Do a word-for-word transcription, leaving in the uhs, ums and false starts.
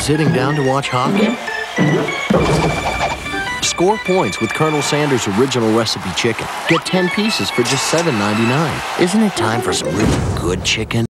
sitting down to watch hockey? Score points with Colonel Sanders' original recipe chicken. Get ten pieces for just seven ninety-nine. Isn't it time for some really good chicken?